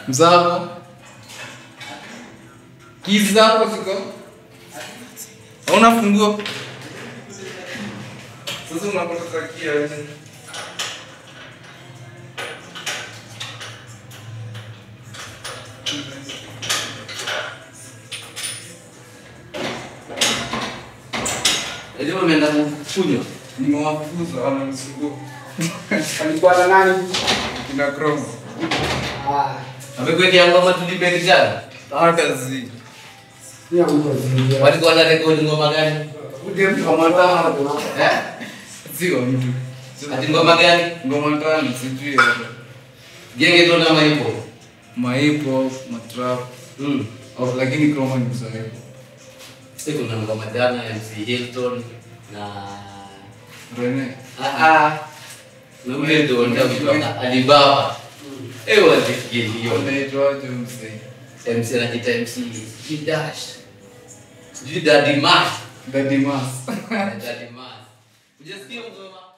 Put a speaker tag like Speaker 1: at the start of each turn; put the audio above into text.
Speaker 1: Mzako. Kizi zako ziko. Hauna funguo. Sasa unapata kia hivi.
Speaker 2: Ndio umeenda kunywa.
Speaker 1: Nimewafukuza wana msugu.
Speaker 3: Alikuwa na nani?
Speaker 1: Kina Chrome.
Speaker 2: Amekuwekea ngoma tulipe kijana.
Speaker 1: Hata zi.
Speaker 3: Ni hapo zingia.
Speaker 2: Walikuwa na rekodi ngoma gani?
Speaker 1: Uje ngoma tano. Sio mtu.
Speaker 2: Ati ngoma gani?
Speaker 1: Ngoma tano sijui hapo.
Speaker 2: Genge ndo na maipo.
Speaker 1: Maipo, matrap. Lakini Chrome ni msanii.
Speaker 2: Siku na ngoma jana ya MC Hilton na
Speaker 1: Rene.
Speaker 2: Na ule ndo ndio Alibaba. Wazikie hiyo.
Speaker 1: Unaitwa aje msanii?
Speaker 2: MC anajiita MC Dash. Sijui Daddy Mas.
Speaker 1: Daddy Mas.
Speaker 2: Daddy Mas. Ujasikia ngoma?